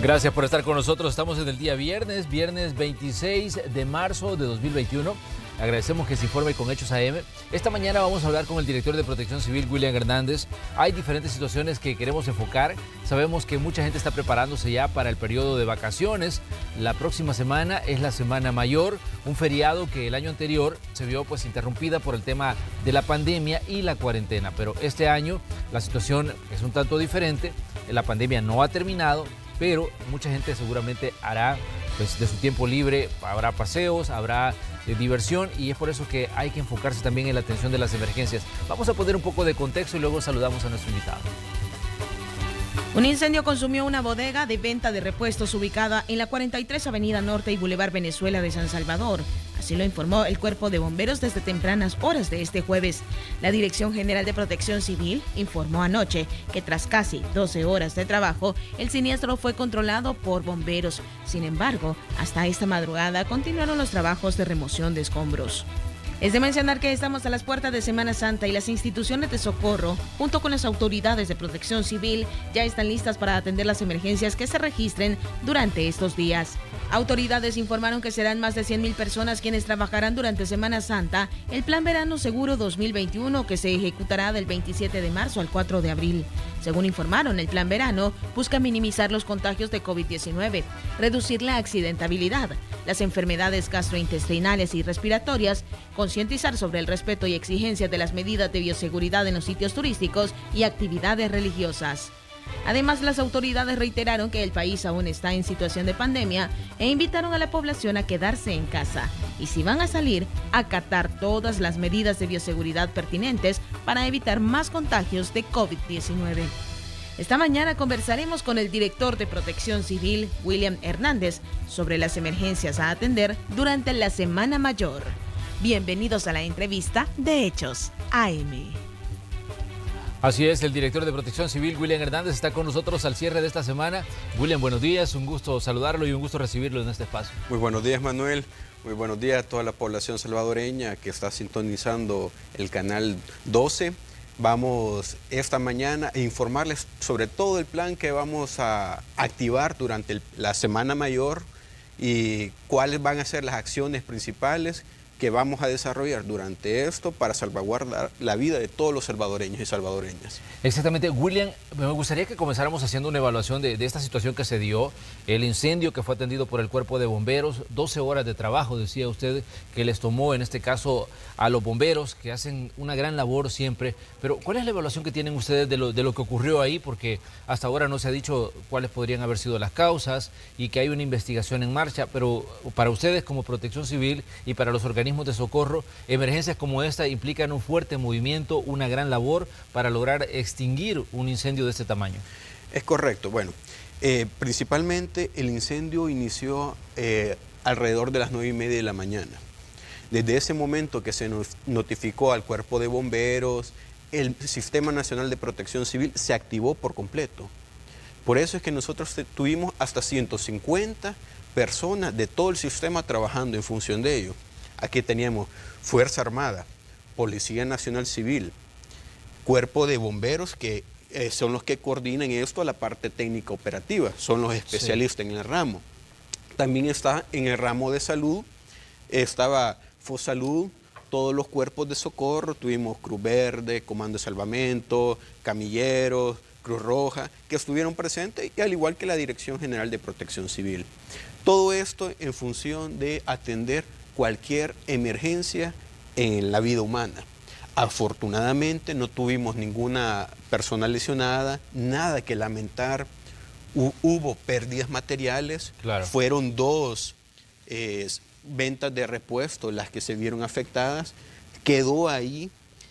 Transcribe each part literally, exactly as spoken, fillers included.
Gracias por estar con nosotros. Estamos en el día viernes, viernes veintiséis de marzo de dos mil veintiuno. Agradecemos que se informe con Hechos A M. Esta mañana vamos a hablar con el director de Protección Civil, William Hernández. Hay diferentes situaciones que queremos enfocar. Sabemos que mucha gente está preparándose ya para el periodo de vacaciones. La próxima semana es la Semana Mayor, un feriado que el año anterior se vio pues interrumpida por el tema de la pandemia y la cuarentena. Pero este año la situación es un tanto diferente. La pandemia no ha terminado, pero mucha gente seguramente hará pues, de su tiempo libre, habrá paseos, habrá eh, diversión, y es por eso que hay que enfocarse también en la atención de las emergencias. Vamos a poner un poco de contexto y luego saludamos a nuestro invitado. Un incendio consumió una bodega de venta de repuestos ubicada en la cuarenta y tres Avenida Norte y Boulevard Venezuela de San Salvador. Así lo informó el Cuerpo de Bomberos desde tempranas horas de este jueves. La Dirección General de Protección Civil informó anoche que tras casi doce horas de trabajo, el siniestro fue controlado por bomberos. Sin embargo, hasta esta madrugada continuaron los trabajos de remoción de escombros. Es de mencionar que estamos a las puertas de Semana Santa y las instituciones de socorro, junto con las autoridades de protección civil, ya están listas para atender las emergencias que se registren durante estos días. Autoridades informaron que serán más de cien mil personas quienes trabajarán durante Semana Santa el Plan Verano Seguro dos mil veintiuno, que se ejecutará del veintisiete de marzo al cuatro de abril. Según informaron, el Plan Verano busca minimizar los contagios de COVID diecinueve, reducir la accidentabilidad, las enfermedades gastrointestinales y respiratorias, concientizar sobre el respeto y exigencias de las medidas de bioseguridad en los sitios turísticos y actividades religiosas. Además, las autoridades reiteraron que el país aún está en situación de pandemia e invitaron a la población a quedarse en casa y, si van a salir, a acatar todas las medidas de bioseguridad pertinentes para evitar más contagios de COVID diecinueve. Esta mañana conversaremos con el director de Protección Civil, William Hernández, sobre las emergencias a atender durante la Semana Mayor. Bienvenidos a la entrevista de Hechos A M. Así es, el director de Protección Civil, William Hernández, está con nosotros al cierre de esta semana. William, buenos días, un gusto saludarlo y un gusto recibirlo en este espacio. Muy buenos días, Manuel. Muy buenos días a toda la población salvadoreña que está sintonizando el canal doce. Vamos esta mañana a informarles sobre todo el plan que vamos a activar durante el, la Semana Mayor y cuáles van a ser las acciones principales que vamos a desarrollar durante esto para salvaguardar la vida de todos los salvadoreños y salvadoreñas. Exactamente. William, me gustaría que comenzáramos haciendo una evaluación de, de esta situación que se dio, el incendio que fue atendido por el Cuerpo de Bomberos, doce horas de trabajo, decía usted, que les tomó en este caso a los bomberos, que hacen una gran labor siempre, pero ¿cuál es la evaluación que tienen ustedes de lo, de lo que ocurrió ahí? Porque hasta ahora no se ha dicho cuáles podrían haber sido las causas y que hay una investigación en marcha, pero para ustedes como Protección Civil y para los organismos de socorro, emergencias como esta implican un fuerte movimiento, una gran labor para lograr extinguir un incendio de este tamaño. Es correcto. Bueno, eh, principalmente el incendio inició eh, alrededor de las nueve y media de la mañana. Desde ese momento que se nos notificó al Cuerpo de Bomberos, el Sistema Nacional de Protección Civil se activó por completo. Por eso es que nosotros tuvimos hasta ciento cincuenta personas de todo el sistema trabajando en función de ello. Aquí teníamos Fuerza Armada, Policía Nacional Civil, Cuerpo de Bomberos, que eh, son los que coordinan esto a la parte técnica operativa, son los especialistas sí. en el ramo. También está en el ramo de salud, estaba Fosalud, todos los cuerpos de socorro, tuvimos Cruz Verde, Comando de Salvamento, Camilleros, Cruz Roja, que estuvieron presentes, y al igual que la Dirección General de Protección Civil. Todo esto en función de atender cualquier emergencia en la vida humana. Afortunadamente no tuvimos ninguna persona lesionada, nada que lamentar. Hubo pérdidas materiales, claro. Fueron dos eh, ventas de repuesto las que se vieron afectadas, quedó ahí.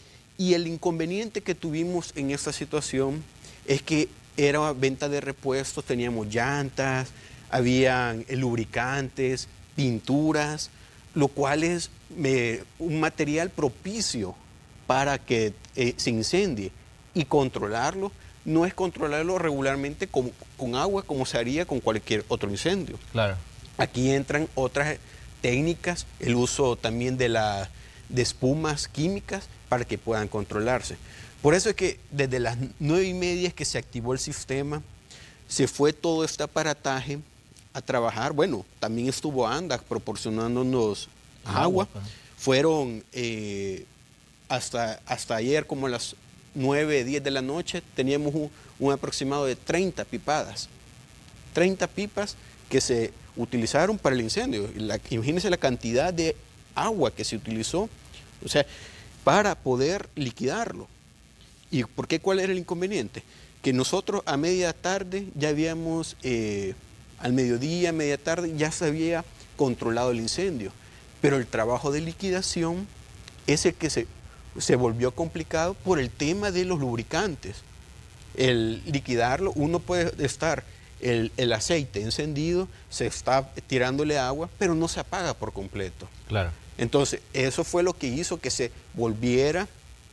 Y el inconveniente que tuvimos en esta situación es que era venta de repuestos, teníamos llantas, habían lubricantes, pinturas, lo cual es eh, un material propicio para que eh, se incendie, y controlarlo no es controlarlo regularmente con, con agua como se haría con cualquier otro incendio. Claro. Aquí entran otras técnicas, el uso también de, la, de espumas químicas para que puedan controlarse. Por eso es que desde las nueve y media es que se activó el sistema, se fue todo este aparataje a trabajar. Bueno, también estuvo ANDAC proporcionándonos agua. agua. Fueron eh, hasta, hasta ayer, como a las nueve, diez de la noche, teníamos un, un aproximado de treinta pipadas. treinta pipas que se utilizaron para el incendio. La, imagínense la cantidad de agua que se utilizó, o sea, para poder liquidarlo. ¿Y por qué? ¿Cuál era el inconveniente? Que nosotros a media tarde ya habíamos, eh, al mediodía, media tarde, ya se había controlado el incendio. Pero el trabajo de liquidación es el que se, se volvió complicado por el tema de los lubricantes. El liquidarlo, uno puede estar el, el aceite encendido, se está tirándole agua, pero no se apaga por completo. Claro. Entonces, eso fue lo que hizo que se volviera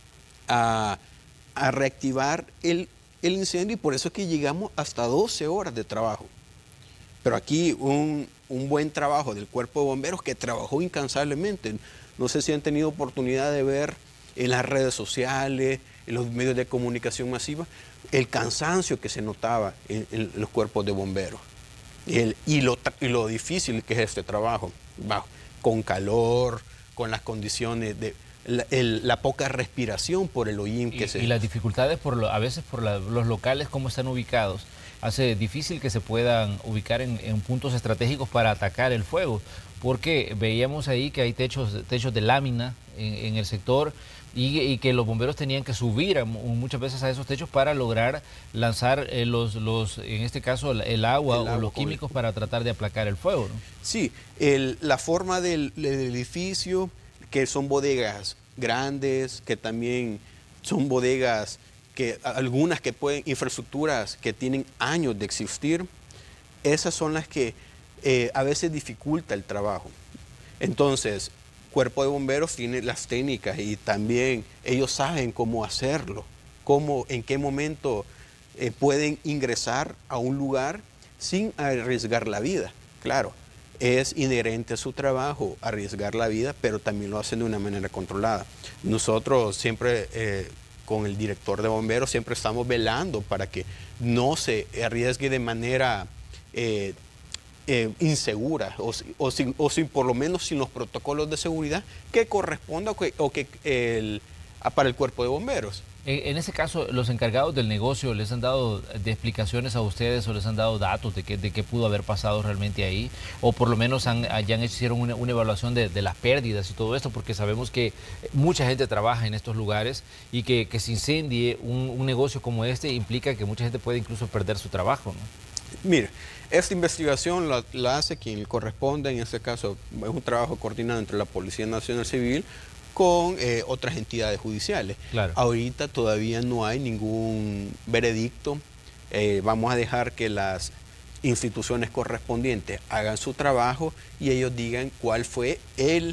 a, a reactivar el, el incendio, y por eso es que llegamos hasta doce horas de trabajo. Pero aquí un, un buen trabajo del Cuerpo de Bomberos, que trabajó incansablemente. No sé si han tenido oportunidad de ver en las redes sociales, en los medios de comunicación masiva, el cansancio que se notaba en, en los cuerpos de bomberos. El, y, lo, y lo difícil que es este trabajo, bajo, con calor, con las condiciones de la, el, la poca respiración por el hollín que y, se... Y las dificultades por lo, a veces por la, los locales, cómo están ubicados, hace difícil que se puedan ubicar en, en puntos estratégicos para atacar el fuego, porque veíamos ahí que hay techos, techos de lámina en, en el sector, y, y que los bomberos tenían que subir a, muchas veces a esos techos para lograr lanzar eh, los, los, en este caso, el, el agua el o agua los químicos el... para tratar de aplacar el fuego, ¿no? Sí, el, la forma del, del edificio, que son bodegas grandes, que también son bodegas, que algunas que pueden, infraestructuras que tienen años de existir, esas son las que eh, a veces dificulta el trabajo. Entonces, Cuerpo de Bomberos tiene las técnicas y también ellos saben cómo hacerlo, cómo, en qué momento eh, pueden ingresar a un lugar sin arriesgar la vida. Claro, es inherente a su trabajo arriesgar la vida, pero también lo hacen de una manera controlada. Nosotros siempre, eh, con el director de bomberos, siempre estamos velando para que no se arriesgue de manera eh, Eh, insegura o, o, sin, o sin por lo menos sin los protocolos de seguridad que corresponda o que, o que el, para el Cuerpo de Bomberos. En, en ese caso, los encargados del negocio les han dado de explicaciones a ustedes o les han dado datos de qué de qué pudo haber pasado realmente ahí, o por lo menos han, ya hicieron una, una evaluación de, de las pérdidas y todo esto, porque sabemos que mucha gente trabaja en estos lugares y que, que se incendie un, un negocio como este implica que mucha gente puede incluso perder su trabajo, ¿no? Mire, esta investigación la, la hace quien corresponde, en este caso es un trabajo coordinado entre la Policía Nacional Civil con eh, otras entidades judiciales. Claro. Ahorita todavía no hay ningún veredicto, eh, vamos a dejar que las instituciones correspondientes hagan su trabajo y ellos digan cuál fue el,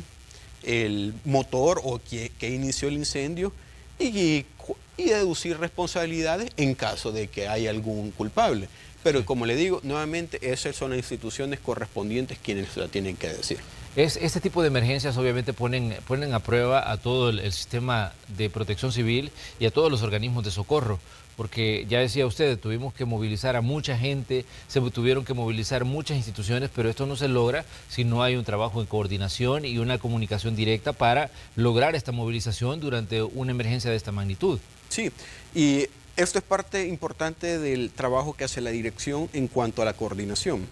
el motor o que, que inició el incendio y, y deducir responsabilidades en caso de que haya algún culpable. Pero como le digo, nuevamente, esas son las instituciones correspondientes quienes la tienen que decir. Es, este tipo de emergencias obviamente ponen, ponen a prueba a todo el, el sistema de protección civil y a todos los organismos de socorro, porque ya decía usted, tuvimos que movilizar a mucha gente, se tuvieron que movilizar muchas instituciones, pero esto no se logra si no hay un trabajo en coordinación y una comunicación directa para lograr esta movilización durante una emergencia de esta magnitud. Sí, y esto es parte importante del trabajo que hace la dirección en cuanto a la coordinación.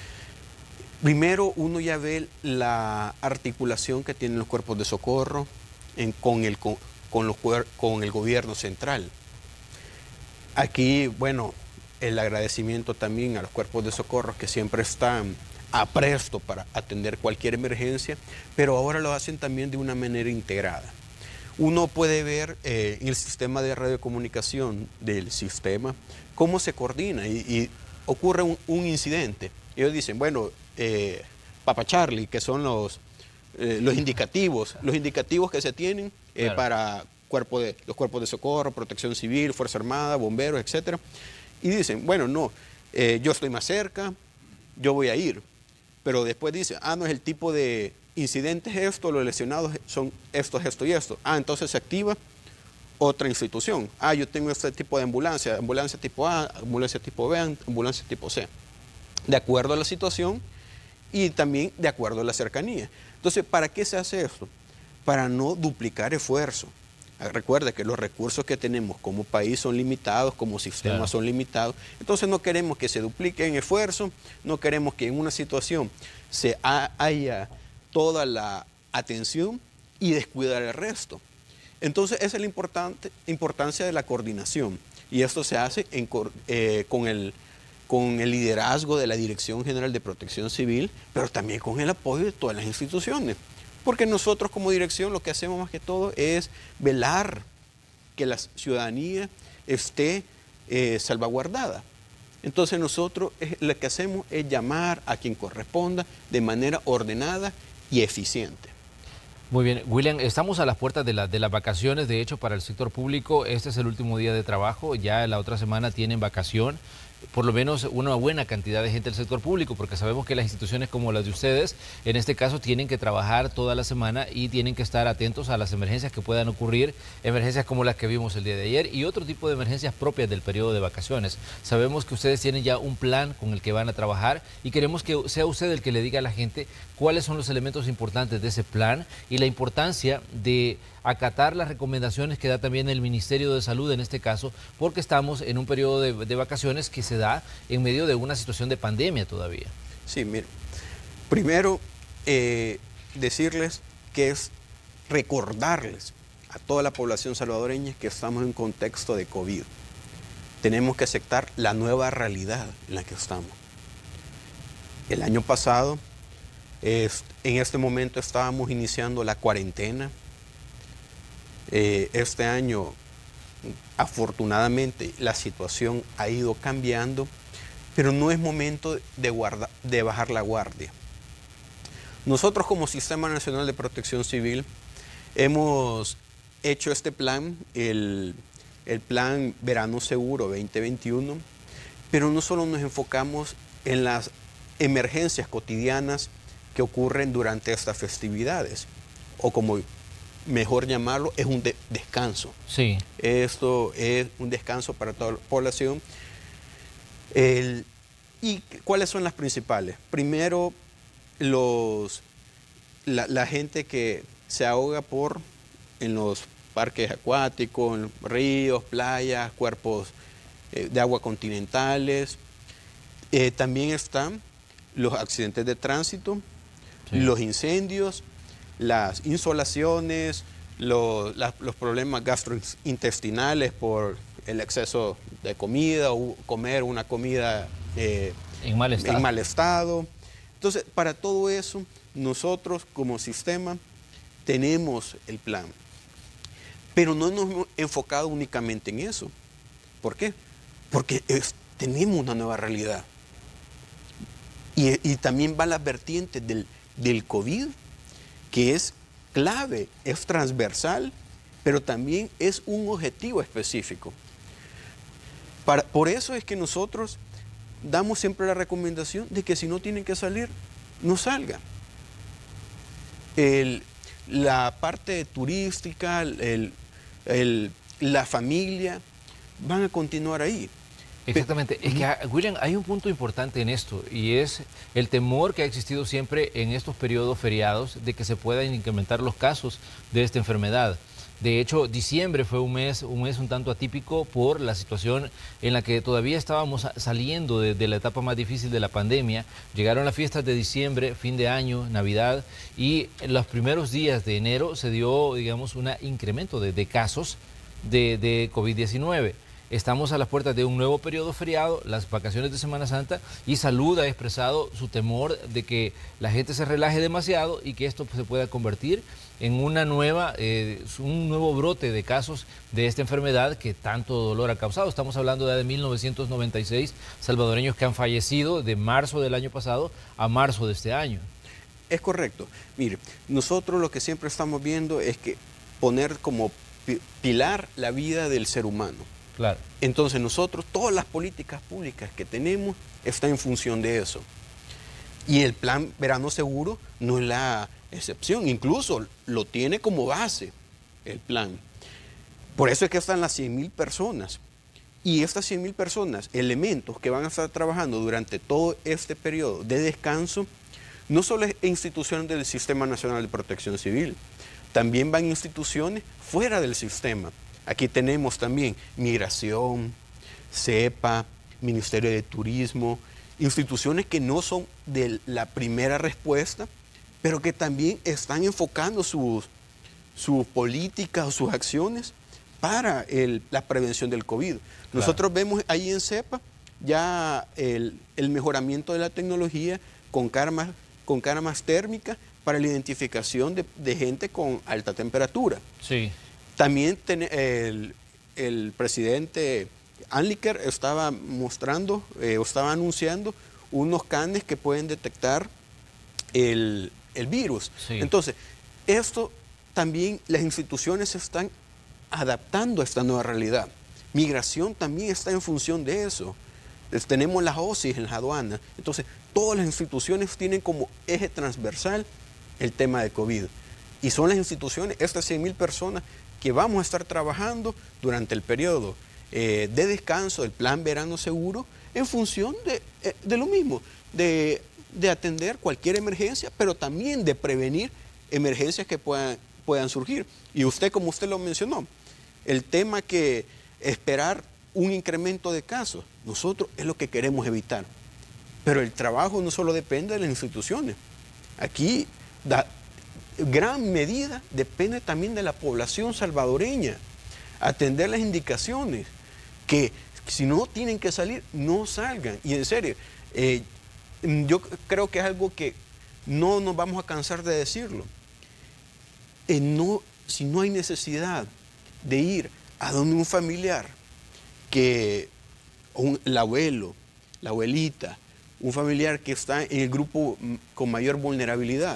Primero, uno ya ve la articulación que tienen los cuerpos de socorro en, con, el, con, con, los, con el gobierno central. Aquí, bueno, el agradecimiento también a los cuerpos de socorro que siempre están a presto para atender cualquier emergencia, pero ahora lo hacen también de una manera integrada. Uno puede ver eh, en el sistema de radiocomunicación del sistema cómo se coordina y, y ocurre un, un incidente. Ellos dicen, bueno, eh, Papa Charlie, que son los, eh, los indicativos, los indicativos que se tienen eh, claro. para cuerpo de, los cuerpos de socorro, protección civil, Fuerza Armada, bomberos, etcétera. Y dicen, bueno, no, eh, yo estoy más cerca, yo voy a ir. Pero después dicen, ah, no es el tipo de incidentes esto, los lesionados son estos, esto y esto. Ah, entonces se activa otra institución. Ah, yo tengo este tipo de ambulancia, ambulancia tipo A, ambulancia tipo B, ambulancia tipo C. De acuerdo a la situación y también de acuerdo a la cercanía. Entonces, ¿para qué se hace esto? Para no duplicar esfuerzo. Recuerda que los recursos que tenemos como país son limitados, como sistema claro. son limitados. Entonces no queremos que se dupliquen esfuerzos, no queremos que en una situación se ha, haya toda la atención y descuidar el resto. Entonces esa es la importante, importancia de la coordinación. Y esto se hace en, eh, con, el, con el liderazgo de la Dirección General de Protección Civil, pero también con el apoyo de todas las instituciones. Porque nosotros como dirección lo que hacemos más que todo es velar que la ciudadanía esté eh, salvaguardada. Entonces nosotros eh, lo que hacemos es llamar a quien corresponda de manera ordenada y eficiente. Muy bien, William, estamos a las puertas de, la, de las vacaciones. De hecho, para el sector público este es el último día de trabajo, ya la otra semana tienen vacación. Por lo menos una buena cantidad de gente del sector público, porque sabemos que las instituciones como las de ustedes, en este caso, tienen que trabajar toda la semana y tienen que estar atentos a las emergencias que puedan ocurrir, emergencias como las que vimos el día de ayer y otro tipo de emergencias propias del periodo de vacaciones. Sabemos que ustedes tienen ya un plan con el que van a trabajar y queremos que sea usted el que le diga a la gente cuáles son los elementos importantes de ese plan y la importancia de acatar las recomendaciones que da también el Ministerio de Salud en este caso, porque estamos en un periodo de, de vacaciones que se da en medio de una situación de pandemia todavía. Sí, mire, primero eh, decirles que es recordarles a toda la población salvadoreña que estamos en un contexto de COVID. Tenemos que aceptar la nueva realidad en la que estamos. El año pasado, eh, en este momento estábamos iniciando la cuarentena. Eh, este año, afortunadamente, la situación ha ido cambiando, pero no es momento de, guarda, de bajar la guardia. Nosotros como Sistema Nacional de Protección Civil hemos hecho este plan, el, el Plan Verano Seguro veinte veintiuno, pero no solo nos enfocamos en las emergencias cotidianas que ocurren durante estas festividades, o como mejor llamarlo, es un de descanso. Sí. Esto es un descanso para toda la población. El, ¿Y cuáles son las principales? Primero, los, la, la gente que se ahoga por, en los parques acuáticos, en ríos, playas, cuerpos eh, de agua continentales. Eh, también están los accidentes de tránsito, sí. los incendios, las insolaciones, los, la, los problemas gastrointestinales por el exceso de comida o comer una comida eh, en, mal estado. en mal estado. Entonces, para todo eso, nosotros como sistema tenemos el plan. Pero no nos hemos enfocado únicamente en eso. ¿Por qué? Porque es, tenemos una nueva realidad. Y, y también va la vertiente del, del COVID, que es clave, es transversal, pero también es un objetivo específico. Para, por eso es que nosotros damos siempre la recomendación de que si no tienen que salir, no salgan. El, la parte turística, el, el, la familia, van a continuar ahí. Exactamente. Es que, William, hay un punto importante en esto y es el temor que ha existido siempre en estos periodos feriados de que se puedan incrementar los casos de esta enfermedad. De hecho, diciembre fue un mes, un mes un tanto atípico por la situación en la que todavía estábamos saliendo de, de la etapa más difícil de la pandemia. Llegaron las fiestas de diciembre, fin de año, Navidad, y en los primeros días de enero se dio, digamos, un incremento de, de casos de, de COVID diecinueve. Estamos a las puertas de un nuevo periodo feriado, las vacaciones de Semana Santa, y Salud ha expresado su temor de que la gente se relaje demasiado y que esto se pueda convertir en una nueva, eh, un nuevo brote de casos de esta enfermedad que tanto dolor ha causado. Estamos hablando de mil novecientos noventa y seis salvadoreños que han fallecido de marzo del año pasado a marzo de este año. Es correcto. Mire, nosotros lo que siempre estamos viendo es que poner como pilar la vida del ser humano. Claro. Entonces nosotros, todas las políticas públicas que tenemos están en función de eso. Y el plan Verano Seguro no es la excepción, incluso lo tiene como base el plan. Por eso es que están las cien mil personas. Y estas cien mil personas, elementos que van a estar trabajando durante todo este periodo de descanso, no solo es instituciones del Sistema Nacional de Protección Civil, también van instituciones fuera del sistema. Aquí tenemos también Migración, CEPA, Ministerio de Turismo, instituciones que no son de la primera respuesta, pero que también están enfocando sus, sus políticas o sus acciones para el, la prevención del COVID. Nosotros claro. vemos ahí en CEPA ya el, el mejoramiento de la tecnología con cámaras, con cámaras térmicas para la identificación de, de gente con alta temperatura. Sí. También ten, el, el presidente Anliker estaba mostrando, eh, estaba anunciando unos canes que pueden detectar el, el virus. Sí. Entonces, esto también las instituciones se están adaptando a esta nueva realidad. Migración también está en función de eso. Entonces, tenemos las O C I en las aduanas. Entonces, todas las instituciones tienen como eje transversal el tema de COVID. Y son las instituciones, estas cien mil personas, que vamos a estar trabajando durante el periodo eh, de descanso del Plan Verano Seguro en función de, eh, de lo mismo, de, de atender cualquier emergencia, pero también de prevenir emergencias que puedan, puedan surgir. Y usted, como usted lo mencionó, el tema que esperar un incremento de casos, nosotros es lo que queremos evitar. Pero el trabajo no solo depende de las instituciones. Aquí, da, gran medida depende también de la población salvadoreña. Atender las indicaciones, que si no tienen que salir, no salgan. Y en serio, eh, yo creo que es algo que no nos vamos a cansar de decirlo. Eh, no, si no hay necesidad de ir a donde un familiar, que un, el abuelo, la abuelita, un familiar que está en el grupo con mayor vulnerabilidad.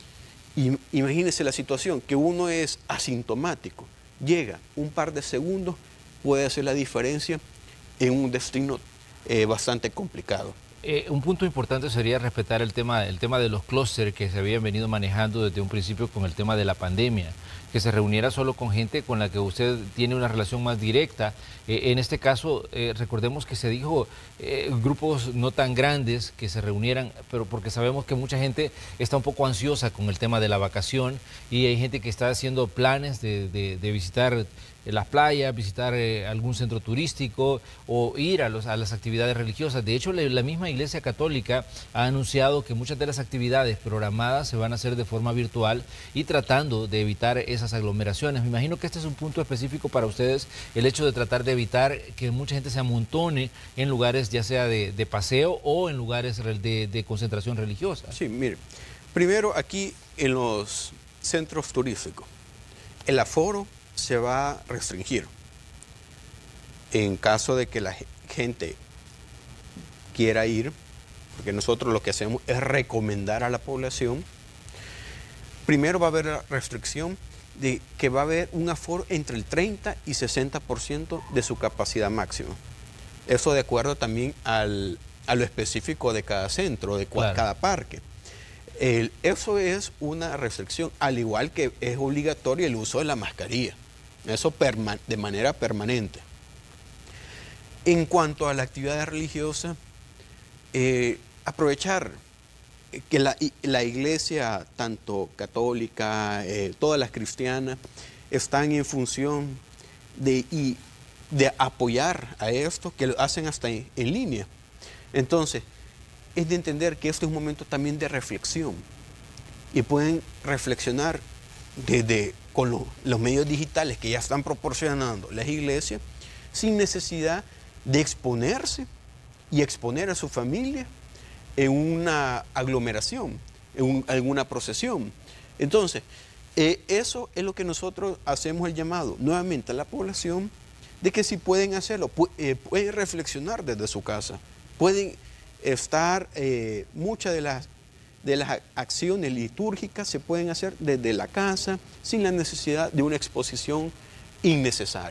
Y, imagínense la situación, que uno es asintomático, llega un par de segundos, puede hacer la diferencia en un destino eh, bastante complicado. Eh, un punto importante sería respetar el tema, el tema de los clústeres que se habían venido manejando desde un principio con el tema de la pandemia, que se reuniera solo con gente con la que usted tiene una relación más directa. Eh, en este caso, eh, recordemos que se dijo eh, grupos no tan grandes que se reunieran, pero porque sabemos que mucha gente está un poco ansiosa con el tema de la vacación y hay gente que está haciendo planes de, de, de visitar las playas, visitar eh, algún centro turístico o ir a, los, a las actividades religiosas. De hecho, la, la misma Iglesia Católica ha anunciado que muchas de las actividades programadas se van a hacer de forma virtual y tratando de evitar esas aglomeraciones. Me imagino que este es un punto específico para ustedes, el hecho de tratar de evitar que mucha gente se amontone en lugares ya sea de, de paseo o en lugares de, de concentración religiosa. Sí, mire, primero aquí en los centros turísticos, el aforo se va a restringir. En caso de que la gente quiera ir, porque nosotros lo que hacemos es recomendar a la población, primero va a haber la restricción de que va a haber un aforo entre el treinta y sesenta por ciento de su capacidad máxima. Eso de acuerdo también al, a lo específico de cada centro, de claro. cada parque. El, eso es una restricción, al igual que es obligatorio el uso de la mascarilla. Eso de manera permanente. En cuanto a la actividad religiosa, eh, aprovechar que la, la iglesia, tanto católica, eh, todas las cristianas, están en función de, y, de apoyar a esto, que lo hacen hasta en, en línea. Entonces, es de entender que este es un momento también de reflexión y pueden reflexionar desde con lo, los medios digitales que ya están proporcionando las iglesias sin necesidad de exponerse y exponer a su familia en una aglomeración, en un, alguna procesión. Entonces, eh, eso es lo que nosotros hacemos el llamado nuevamente a la población de que si pueden hacerlo, pu eh, pueden reflexionar desde su casa, pueden estar, eh, muchas de las, de las acciones litúrgicas se pueden hacer desde la casa sin la necesidad de una exposición innecesaria.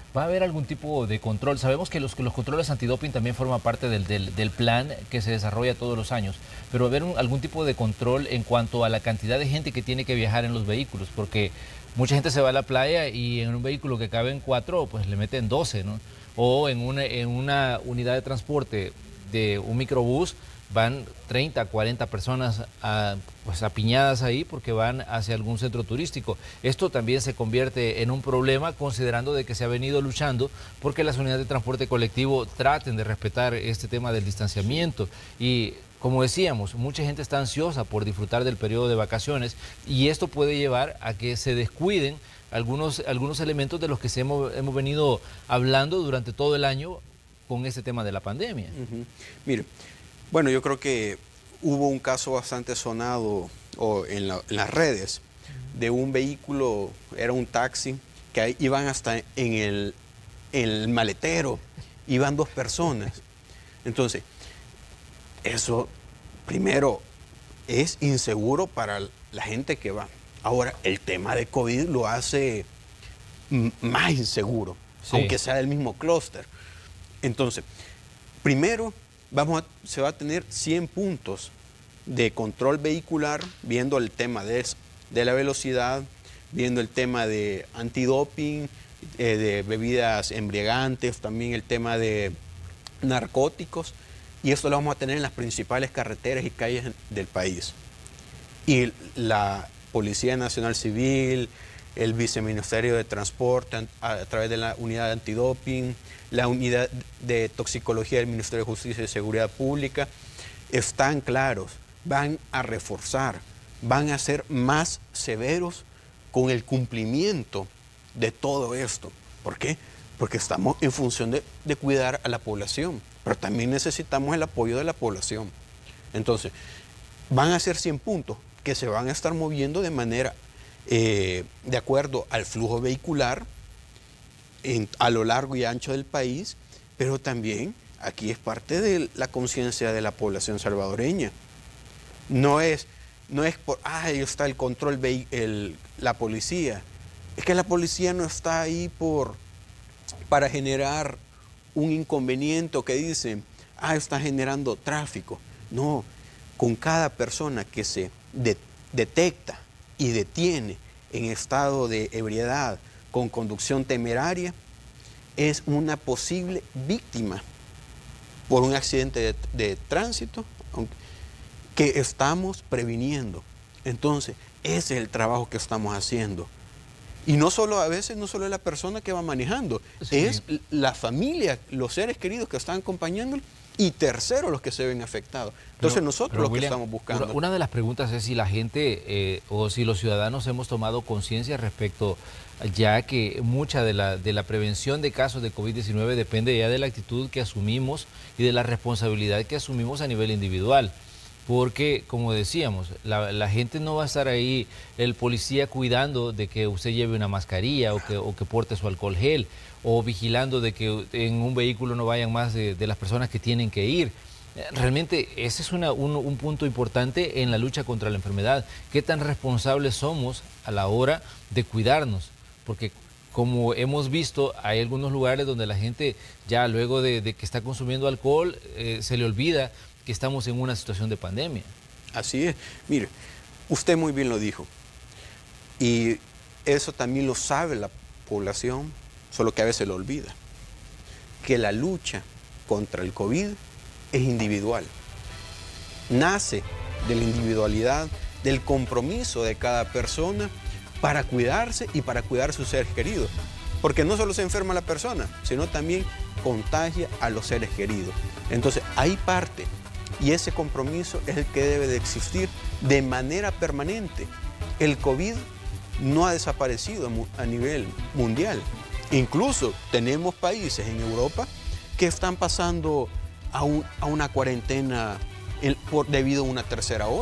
¿Va a haber algún tipo de control? Sabemos que los, que los controles antidoping también forman parte del, del, del plan que se desarrolla todos los años, pero ¿va a haber un, algún tipo de control en cuanto a la cantidad de gente que tiene que viajar en los vehículos? Porque mucha gente se va a la playa y en un vehículo que caben cuatro, pues le meten doce, ¿no? O en una, en una unidad de transporte de un microbús van treinta, cuarenta personas a, pues apiñadas ahí porque van hacia algún centro turístico. Esto también se convierte en un problema considerando de que se ha venido luchando porque las unidades de transporte colectivo traten de respetar este tema del distanciamiento. Y como decíamos, mucha gente está ansiosa por disfrutar del periodo de vacaciones y esto puede llevar a que se descuiden algunos, algunos elementos de los que se hemos, hemos venido hablando durante todo el año con este tema de la pandemia. Uh-huh. Mire, bueno, yo creo que hubo un caso bastante sonado o en, la, en las redes de un vehículo, era un taxi, que iban hasta en el, en el maletero, iban dos personas. Entonces, eso primero es inseguro para la gente que va. Ahora, el tema de COVID lo hace más inseguro, sí, aunque sea del mismo clúster. Entonces, primero vamos a, se va a tener cien puntos de control vehicular, viendo el tema de, de la velocidad, viendo el tema de antidoping, eh, de bebidas embriagantes, también el tema de narcóticos, y esto lo vamos a tener en las principales carreteras y calles del país. Y la Policía Nacional Civil, el Viceministerio de Transporte a, a través de la unidad de antidoping, la unidad de toxicología del Ministerio de Justicia y Seguridad Pública, están claros, van a reforzar, van a ser más severos con el cumplimiento de todo esto. ¿Por qué? Porque estamos en función de, de cuidar a la población, pero también necesitamos el apoyo de la población. Entonces, van a ser cien puntos que se van a estar moviendo de manera, eh, de acuerdo al flujo vehicular, En, a lo largo y ancho del país, pero también aquí es parte de la conciencia de la población salvadoreña. No es, no es por, ah, ahí está el control, el, la policía. Es que la policía no está ahí por, para generar un inconveniente que dicen, ah, está generando tráfico. No, con cada persona que se de, detecta y detiene en estado de ebriedad, con conducción temeraria, es una posible víctima por un accidente de, de tránsito que estamos previniendo. Entonces, ese es el trabajo que estamos haciendo. Y no solo a veces, no solo es la persona que va manejando, sí, es la familia, los seres queridos que están acompañándolo y terceros los que se ven afectados. Entonces pero, nosotros pero, lo William, que estamos buscando. Una de las preguntas es si la gente eh, o si los ciudadanos hemos tomado conciencia respecto, ya que mucha de la, de la prevención de casos de COVID diecinueve depende ya de la actitud que asumimos y de la responsabilidad que asumimos a nivel individual. Porque, como decíamos, la, la gente no va a estar ahí, el policía cuidando de que usted lleve una mascarilla o que, o que porte su alcohol gel, o vigilando de que en un vehículo no vayan más de, de las personas que tienen que ir. Realmente ese es una, un, un punto importante en la lucha contra la enfermedad. ¿Qué tan responsables somos a la hora de cuidarnos? Porque como hemos visto, hay algunos lugares donde la gente ya luego de, de que está consumiendo alcohol eh, se le olvida que estamos en una situación de pandemia. Así es. Mire, usted muy bien lo dijo. Y eso también lo sabe la población, solo que a veces lo olvida. Que la lucha contra el COVID es individual. Nace de la individualidad, del compromiso de cada persona para cuidarse y para cuidar a sus seres queridos. Porque no solo se enferma la persona, sino también contagia a los seres queridos. Entonces, hay parte. Y ese compromiso es el que debe de existir de manera permanente. El COVID no ha desaparecido a nivel mundial. Incluso tenemos países en Europa que están pasando a, un, a una cuarentena el, por, debido a una tercera ola.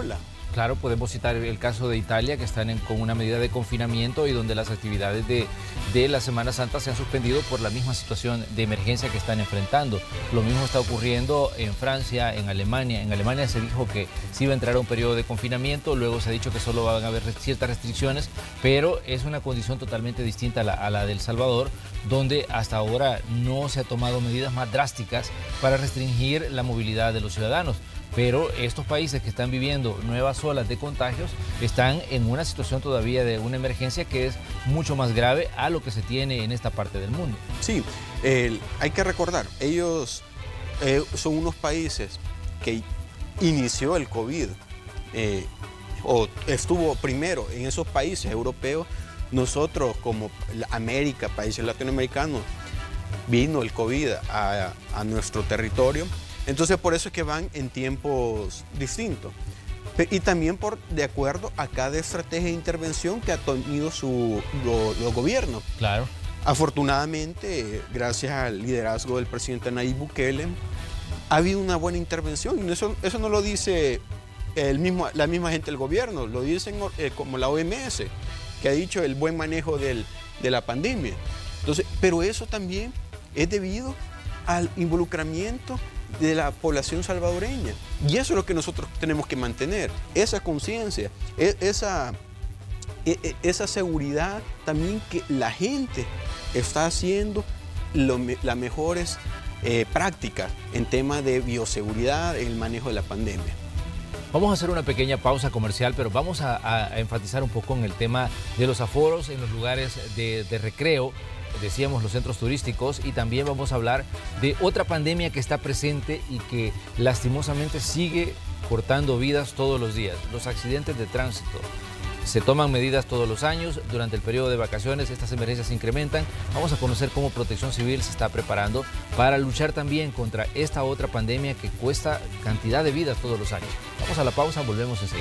Claro, podemos citar el caso de Italia, que están en, con una medida de confinamiento y donde las actividades de, de la Semana Santa se han suspendido por la misma situación de emergencia que están enfrentando. Lo mismo está ocurriendo en Francia, en Alemania. En Alemania se dijo que sí iba a entrar a un periodo de confinamiento, luego se ha dicho que solo van a haber ciertas restricciones, pero es una condición totalmente distinta a la, a la de El Salvador, donde hasta ahora no se ha tomado medidas más drásticas para restringir la movilidad de los ciudadanos. Pero estos países que están viviendo nuevas olas de contagios están en una situación todavía de una emergencia que es mucho más grave a lo que se tiene en esta parte del mundo. Sí, eh, hay que recordar, ellos eh, son unos países que inició el COVID, eh, o estuvo primero en esos países europeos. Nosotros como América, países latinoamericanos, vino el COVID a, a nuestro territorio. Entonces, por eso es que van en tiempos distintos. Y también por, de acuerdo a cada estrategia de intervención que ha tenido su, lo, los gobiernos. Claro. Afortunadamente, gracias al liderazgo del presidente Nayib Bukele, ha habido una buena intervención. Y eso, eso no lo dice el mismo, la misma gente del gobierno, lo dicen eh, como la O M S, que ha dicho el buen manejo del, de la pandemia. Entonces, pero eso también es debido al involucramiento de la población salvadoreña. Y eso es lo que nosotros tenemos que mantener, esa conciencia, esa, esa seguridad también que la gente está haciendo lo, las mejores eh, prácticas en temas de bioseguridad, en el manejo de la pandemia. Vamos a hacer una pequeña pausa comercial, pero vamos a, a enfatizar un poco en el tema de los aforos en los lugares de, de recreo, decíamos los centros turísticos, y también vamos a hablar de otra pandemia que está presente y que lastimosamente sigue cortando vidas todos los días, los accidentes de tránsito. Se toman medidas todos los años, durante el periodo de vacaciones estas emergencias se incrementan. Vamos a conocer cómo Protección Civil se está preparando para luchar también contra esta otra pandemia que cuesta cantidad de vidas todos los años. Vamos a la pausa, volvemos enseguida.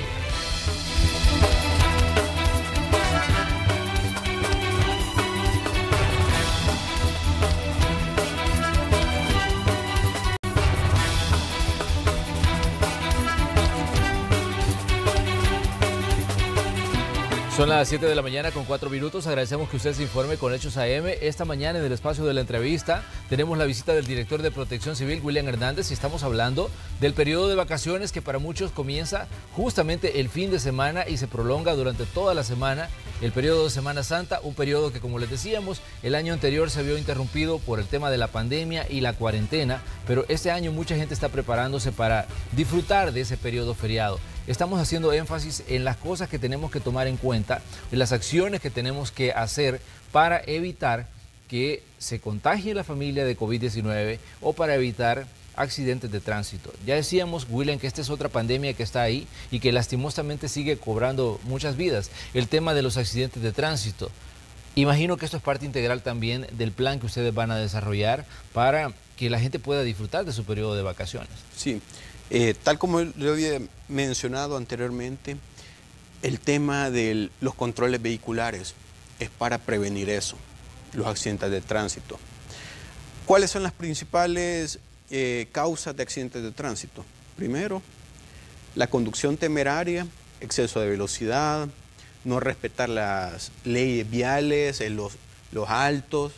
Son las siete de la mañana con cuatro minutos. Agradecemos que usted se informe con Hechos A M. Esta mañana en el espacio de la entrevista tenemos la visita del director de Protección Civil, William Hernández, y estamos hablando del periodo de vacaciones que para muchos comienza justamente el fin de semana y se prolonga durante toda la semana. El periodo de Semana Santa, un periodo que, como les decíamos, el año anterior se vio interrumpido por el tema de la pandemia y la cuarentena, pero este año mucha gente está preparándose para disfrutar de ese periodo feriado. Estamos haciendo énfasis en las cosas que tenemos que tomar en cuenta, en las acciones que tenemos que hacer para evitar que se contagie la familia de COVID diecinueve o para evitar accidentes de tránsito. Ya decíamos, William, que esta es otra pandemia que está ahí y que lastimosamente sigue cobrando muchas vidas. El tema de los accidentes de tránsito. Imagino que esto es parte integral también del plan que ustedes van a desarrollar para que la gente pueda disfrutar de su periodo de vacaciones. Sí. Eh, tal como le había mencionado anteriormente, el tema de los controles vehiculares es para prevenir eso, los accidentes de tránsito. ¿Cuáles son las principales eh, causas de accidentes de tránsito? Primero, la conducción temeraria, exceso de velocidad, no respetar las leyes viales, los, los altos,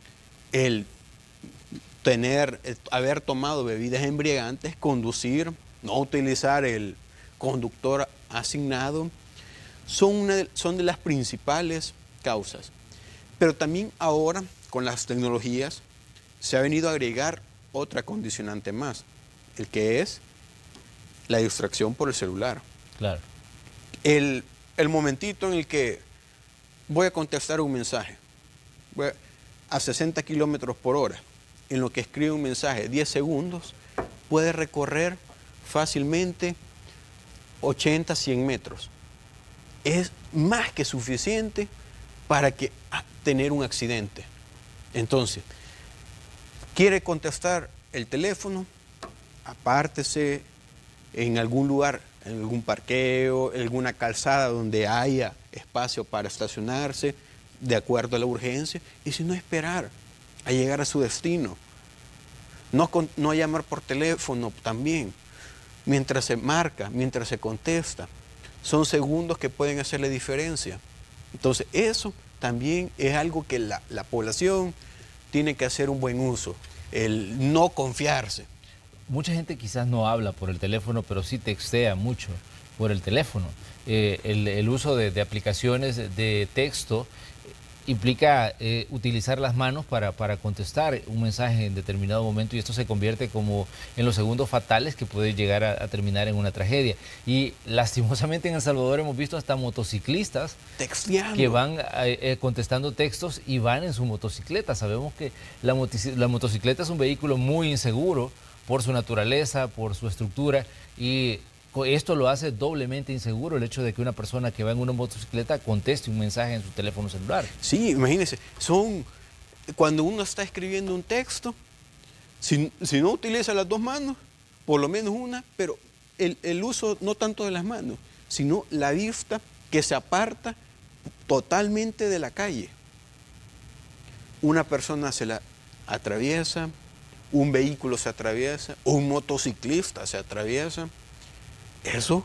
el tener, haber tomado bebidas embriagantes, conducir, no utilizar el conductor asignado, son, una de, son de las principales causas. Pero también ahora, con las tecnologías, se ha venido a agregar otra condicionante más, el que es la distracción por el celular. Claro. El, el momentito en el que voy a contestar un mensaje voy a, a sesenta kilómetros por hora, en lo que escribe un mensaje, diez segundos, puede recorrer fácilmente ochenta, cien metros. Es más que suficiente para que, ah, tener un accidente. Entonces, quiere contestar el teléfono, apártese en algún lugar, en algún parqueo, en alguna calzada donde haya espacio para estacionarse, de acuerdo a la urgencia, y si no, esperar a llegar a su destino. No, con, no llamar por teléfono también, mientras se marca, mientras se contesta. son segundos que pueden hacer la diferencia. Entonces, eso también es algo que la, la población tiene que hacer un buen uso, el no confiarse. Mucha gente quizás no habla por el teléfono, pero sí textea mucho por el teléfono. Eh, el, el uso de, de aplicaciones de texto implica eh, utilizar las manos para, para contestar un mensaje en determinado momento, y esto se convierte como en los segundos fatales que puede llegar a, a terminar en una tragedia. Y lastimosamente en El Salvador hemos visto hasta motociclistas Texteando. que van eh, eh, contestando textos y van en su motocicleta. Sabemos que la, la motocicleta es un vehículo muy inseguro por su naturaleza, por su estructura, y esto lo hace doblemente inseguro el hecho de que una persona que va en una motocicleta conteste un mensaje en su teléfono celular. Sí, imagínense, son, cuando uno está escribiendo un texto, si, si no utiliza las dos manos, por lo menos una, pero el, el uso no tanto de las manos, sino la vista que se aparta totalmente de la calle. Una persona se la atraviesa, un vehículo se atraviesa, un motociclista se atraviesa. Eso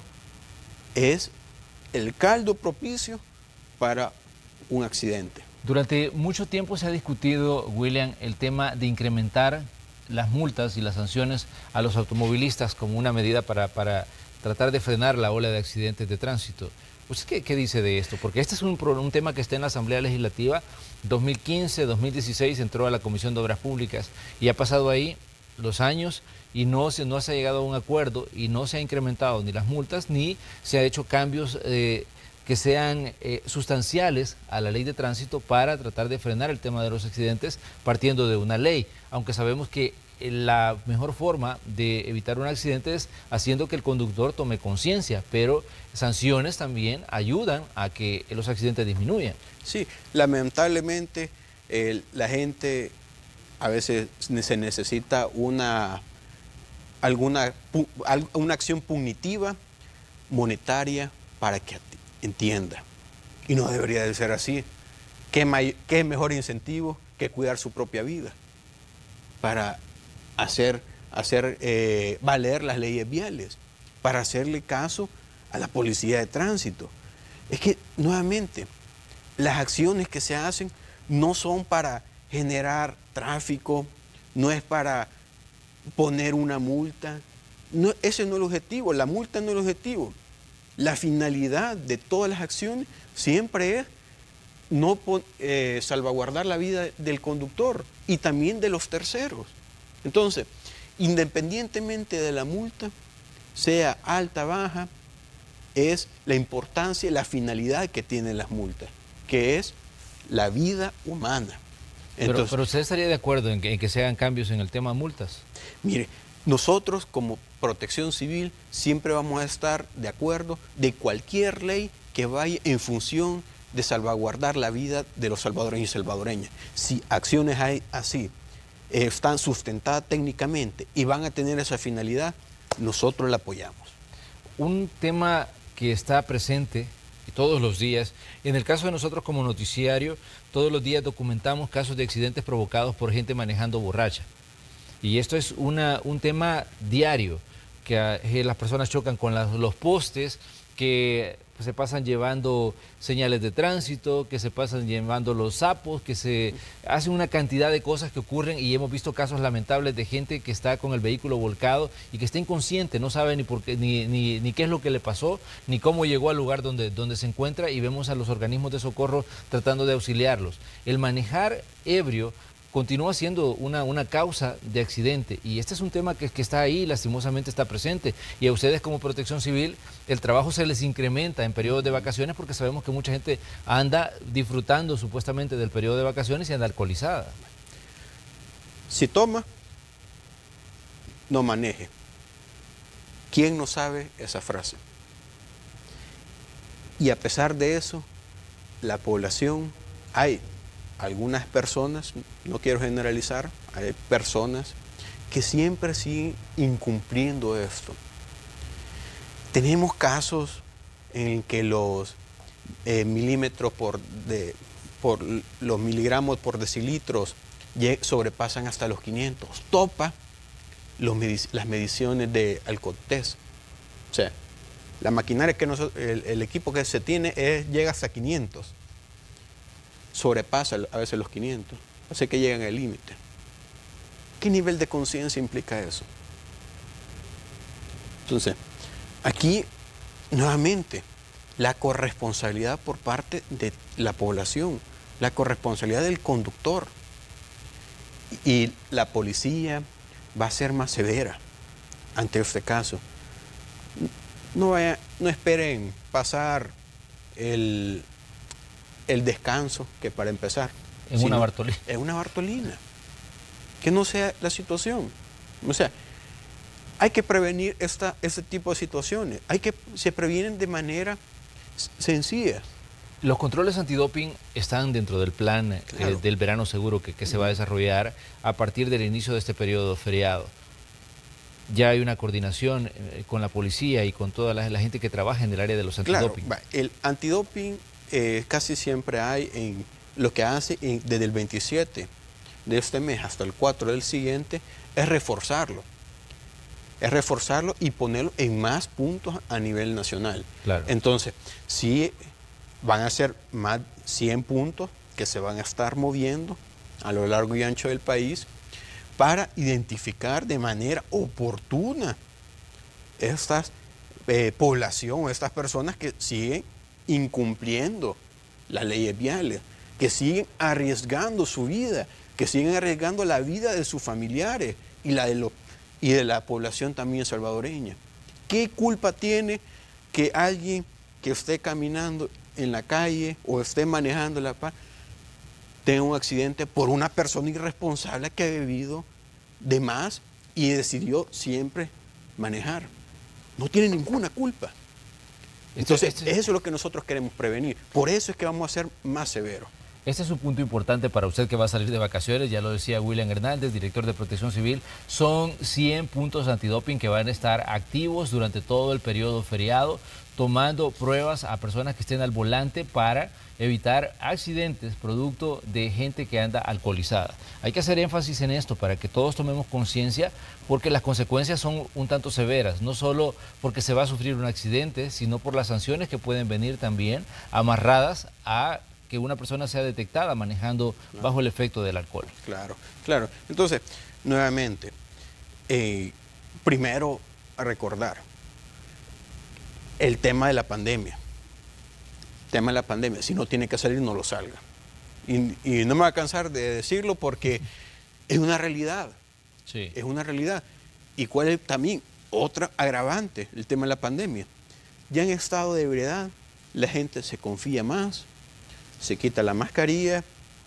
es el caldo propicio para un accidente. Durante mucho tiempo se ha discutido, William, el tema de incrementar las multas y las sanciones a los automovilistas como una medida para, para tratar de frenar la ola de accidentes de tránsito. ¿Usted qué, qué dice de esto? Porque este es un, un tema que está en la Asamblea Legislativa. dos mil quince, dos mil dieciséis entró a la Comisión de Obras Públicas y ha pasado ahí los años y no se, no se ha llegado a un acuerdo y no se ha incrementado ni las multas ni se ha hecho cambios eh, que sean eh, sustanciales a la ley de tránsito para tratar de frenar el tema de los accidentes partiendo de una ley, aunque sabemos que la mejor forma de evitar un accidente es haciendo que el conductor tome conciencia, pero sanciones también ayudan a que los accidentes disminuyan. Sí, lamentablemente eh, la gente a veces se necesita una, alguna, una acción punitiva, monetaria, para que entienda. Y no debería de ser así. ¿Qué, may, qué mejor incentivo que cuidar su propia vida para hacer, hacer eh, valer las leyes viales, para hacerle caso a la policía de tránsito? Es que, nuevamente, las acciones que se hacen no son para generar tráfico, no es para poner una multa. No, ese no es el objetivo, la multa no es el objetivo. La finalidad de todas las acciones siempre es no eh, salvaguardar la vida del conductor y también de los terceros. Entonces, independientemente de la multa, sea alta, baja, es la importancia y la finalidad que tienen las multas, que es la vida humana. Entonces, pero, pero ¿usted estaría de acuerdo en que, en que se hagan cambios en el tema de multas? Mire, nosotros como Protección Civil siempre vamos a estar de acuerdo de cualquier ley que vaya en función de salvaguardar la vida de los salvadoreños y salvadoreñas. Si acciones hay así eh, están sustentadas técnicamente y van a tener esa finalidad, nosotros la apoyamos. Un tema que está presente todos los días, en el caso de nosotros como noticiario, todos los días documentamos casos de accidentes provocados por gente manejando borracha. Y esto es una, un tema diario, que eh, las personas chocan con las, los postes, que se pasan llevando señales de tránsito, que se pasan llevando los sapos, que se hacen una cantidad de cosas que ocurren, y hemos visto casos lamentables de gente que está con el vehículo volcado y que está inconsciente, no sabe ni, por qué, ni, ni, ni qué es lo que le pasó, ni cómo llegó al lugar donde, donde se encuentra, y vemos a los organismos de socorro tratando de auxiliarlos. El manejar ebrio continúa siendo una, una causa de accidente, y este es un tema que, que está ahí, lastimosamente está presente, y a ustedes como Protección Civil el trabajo se les incrementa en periodos de vacaciones, porque sabemos que mucha gente anda disfrutando supuestamente del periodo de vacaciones y anda alcoholizada. Si toma, no maneje. ¿Quién no sabe esa frase? Y a pesar de eso, la población, hay algunas personas, no quiero generalizar, hay personas que siempre siguen incumpliendo esto. Tenemos casos en que los eh, milímetros por, de, por los miligramos por decilitros sobrepasan hasta los quinientos. Topa los medic las mediciones de alcoholtest. O sea, La maquinaria que nosotros, el, el equipo que se tiene es, llega hasta quinientos. Sobrepasa a veces los quinientos. Así que llegan al límite. ¿Qué nivel de conciencia implica eso? Entonces, aquí, nuevamente, la corresponsabilidad por parte de la población, la corresponsabilidad del conductor. Y la policía va a ser más severa ante este caso. No, vaya, no esperen pasar el, el descanso, que para empezar. En una Bartolina. En una Bartolina. Que no sea la situación. O sea, hay que prevenir esta, este tipo de situaciones. Hay que, se previenen de manera sencilla. Los controles antidoping están dentro del plan claro. eh, del verano seguro que, que se va a desarrollar a partir del inicio de este periodo feriado. Ya hay una coordinación eh, con la policía y con toda la, la gente que trabaja en el área de los antidoping. Claro, el antidoping eh, casi siempre hay en lo que hace en, desde el veintisiete de este mes hasta el cuatro del siguiente es reforzarlo. Es reforzarlo y ponerlo en más puntos a nivel nacional. Claro. Entonces, sí van a ser más cien puntos que se van a estar moviendo a lo largo y ancho del país para identificar de manera oportuna estas eh, población, estas personas que siguen incumpliendo las leyes viales, que siguen arriesgando su vida, que siguen arriesgando la vida de sus familiares y la de, lo, y de la población también salvadoreña. ¿Qué culpa tiene que alguien que esté caminando en la calle o esté manejando la paz tenga un accidente por una persona irresponsable que ha bebido de más y decidió siempre manejar? No tiene ninguna culpa. Entonces, este, este... eso es lo que nosotros queremos prevenir. Por eso es que vamos a ser más severos. Este es un punto importante para usted que va a salir de vacaciones, ya lo decía William Hernández, director de Protección Civil. Son cien puntos antidoping que van a estar activos durante todo el periodo feriado, tomando pruebas a personas que estén al volante para evitar accidentes producto de gente que anda alcoholizada. Hay que hacer énfasis en esto para que todos tomemos conciencia, porque las consecuencias son un tanto severas, no solo porque se va a sufrir un accidente, sino por las sanciones que pueden venir también amarradas a que una persona sea detectada manejando claro. bajo el efecto del alcohol. Claro, claro. Entonces, nuevamente, eh, primero a recordar el tema de la pandemia. El tema de la pandemia, si no tiene que salir, no lo salga. Y, y no me va a cansar de decirlo porque es una realidad. Sí. Es una realidad. ¿Y cuál es también otra agravante? El tema de la pandemia. Ya en estado de ebriedad, la gente se confía más, se quita la mascarilla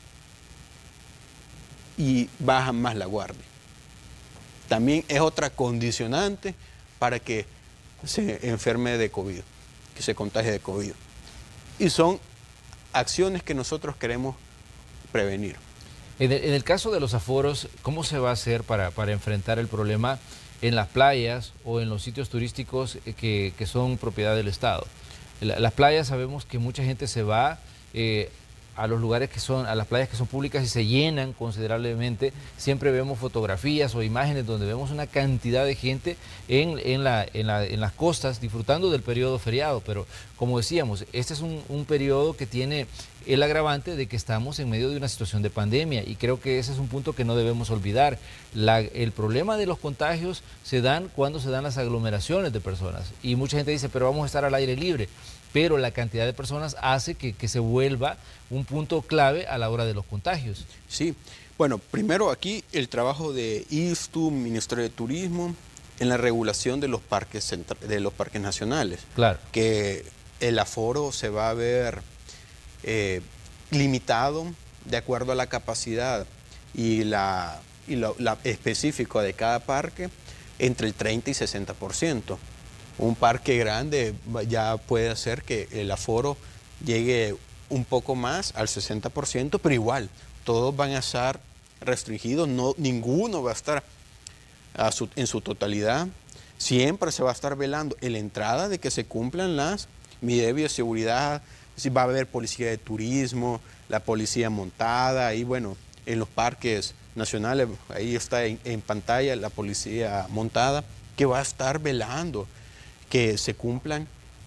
y baja más la guardia. También es otra condicionante para que se enferme de COVID, que se contagie de COVID. Y son acciones que nosotros queremos prevenir. En el, en el caso de los aforos, ¿cómo se va a hacer para, para enfrentar el problema en las playas o en los sitios turísticos que, que son propiedad del Estado? La, las playas sabemos que mucha gente se va eh, a los lugares que son, a las playas que son públicas y se llenan considerablemente. Siempre vemos fotografías o imágenes donde vemos una cantidad de gente en, en, la, en, la, en las costas disfrutando del periodo feriado, pero como decíamos, este es un, un periodo que tiene el agravante de que estamos en medio de una situación de pandemia y creo que ese es un punto que no debemos olvidar. La, el problema de los contagios se dan cuando se dan las aglomeraciones de personas y mucha gente dice, pero vamos a estar al aire libre. Pero la cantidad de personas hace que, que se vuelva un punto clave a la hora de los contagios. Sí, bueno, primero aquí el trabajo de I S T U, Ministerio de Turismo, en la regulación de los parques, de los parques nacionales. Claro. Que el aforo se va a ver eh, limitado de acuerdo a la capacidad y la, y lo la específico de cada parque entre el treinta y sesenta por ciento. Un parque grande ya puede hacer que el aforo llegue un poco más al sesenta por ciento, pero igual, todos van a estar restringidos, no, ninguno va a estar a su, en su totalidad. Siempre se va a estar velando en la entrada de que se cumplan las medidas de bioseguridad, si va a haber policía de turismo, la policía montada, y bueno, en los parques nacionales, ahí está en, en pantalla la policía montada, que va a estar velando que se cumplan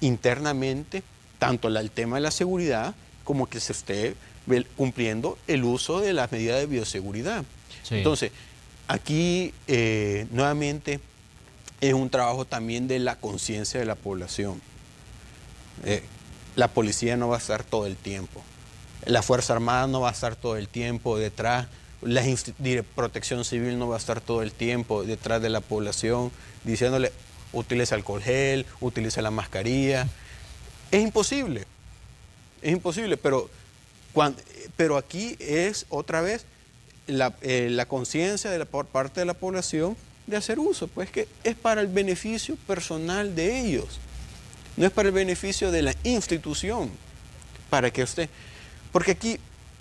internamente tanto la, el tema de la seguridad como que se esté cumpliendo el uso de las medidas de bioseguridad. Sí. Entonces, aquí eh, nuevamente es un trabajo también de la conciencia de la población. Eh, la policía no va a estar todo el tiempo, la Fuerza Armada no va a estar todo el tiempo detrás, la Protección Civil no va a estar todo el tiempo detrás de la población diciéndole utiliza alcohol gel, utiliza la mascarilla. Es imposible, es imposible, pero, cuando, pero aquí es otra vez la, eh, la conciencia de la, por parte de la población de hacer uso, pues que es para el beneficio personal de ellos, no es para el beneficio de la institución, para que usted, porque aquí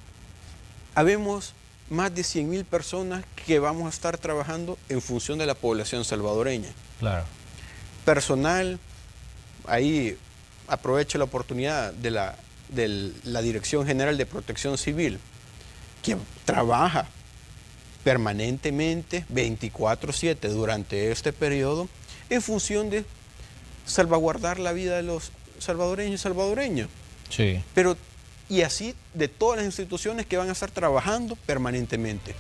habemos más de cien mil personas que vamos a estar trabajando en función de la población salvadoreña. Claro. Personal, ahí aprovecho la oportunidad de la, de la Dirección General de Protección Civil, que trabaja permanentemente, veinticuatro siete, durante este periodo, en función de salvaguardar la vida de los salvadoreños y salvadoreñas. Sí. Pero, y así de todas las instituciones que van a estar trabajando permanentemente.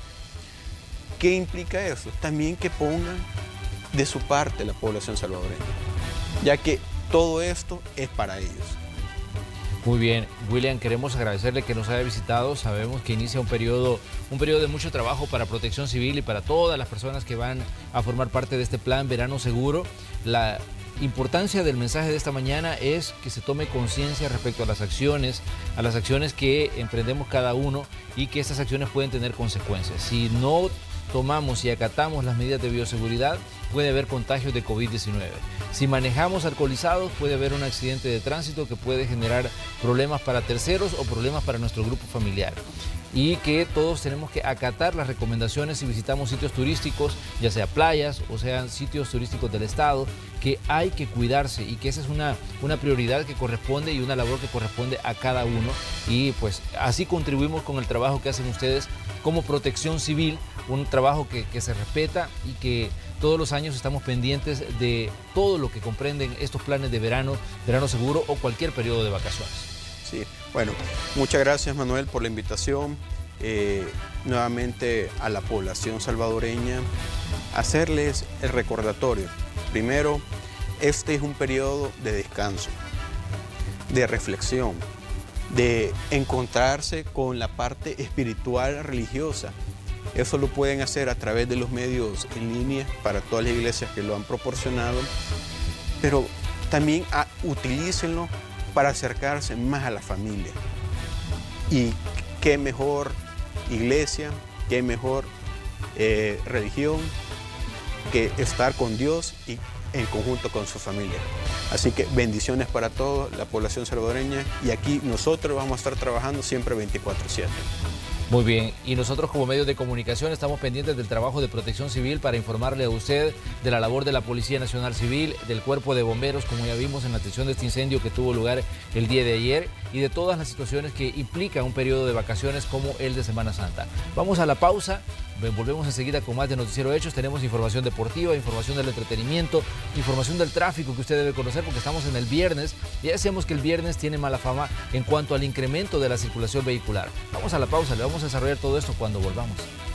¿Qué implica eso? También que pongan de su parte la población salvadoreña, ya que todo esto es para ellos. Muy bien, William, queremos agradecerle que nos haya visitado. Sabemos que inicia un periodo, un periodo de mucho trabajo para Protección Civil y para todas las personas que van a formar parte de este plan Verano Seguro. La importancia del mensaje de esta mañana es que se tome conciencia respecto a las acciones, a las acciones que emprendemos cada uno y que estas acciones pueden tener consecuencias. Si no tomamos y acatamos las medidas de bioseguridad, puede haber contagios de COVID diecinueve. Si manejamos alcoholizados, puede haber un accidente de tránsito que puede generar problemas para terceros o problemas para nuestro grupo familiar. Y que todos tenemos que acatar las recomendaciones si visitamos sitios turísticos, ya sea playas o sean sitios turísticos del estado, que hay que cuidarse y que esa es una, una prioridad que corresponde y una labor que corresponde a cada uno. Y pues así contribuimos con el trabajo que hacen ustedes como Protección Civil, un trabajo que, que se respeta y que todos los años estamos pendientes de todo lo que comprenden estos planes de verano, verano seguro o cualquier periodo de vacaciones. Sí, bueno, muchas gracias Manuel por la invitación. Eh, nuevamente a la población salvadoreña, hacerles el recordatorio. Primero, este es un periodo de descanso, de reflexión, de encontrarse con la parte espiritual religiosa. Eso lo pueden hacer a través de los medios en línea para todas las iglesias que lo han proporcionado, pero también a, utilícenlo para acercarse más a la familia. Y qué mejor iglesia, qué mejor eh, religión que estar con Dios y en conjunto con su familia. Así que bendiciones para toda la población salvadoreña y aquí nosotros vamos a estar trabajando siempre veinticuatro siete. Muy bien, y nosotros como medios de comunicación estamos pendientes del trabajo de Protección Civil para informarle a usted de la labor de la Policía Nacional Civil, del Cuerpo de Bomberos, como ya vimos en la atención de este incendio que tuvo lugar el día de ayer, y de todas las situaciones que implican un periodo de vacaciones como el de Semana Santa. Vamos a la pausa, volvemos enseguida con más de Noticiero Hechos. Tenemos información deportiva, información del entretenimiento, información del tráfico que usted debe conocer porque estamos en el viernes. Ya decíamos que el viernes tiene mala fama en cuanto al incremento de la circulación vehicular. Vamos a la pausa, le vamos a desarrollar todo esto cuando volvamos.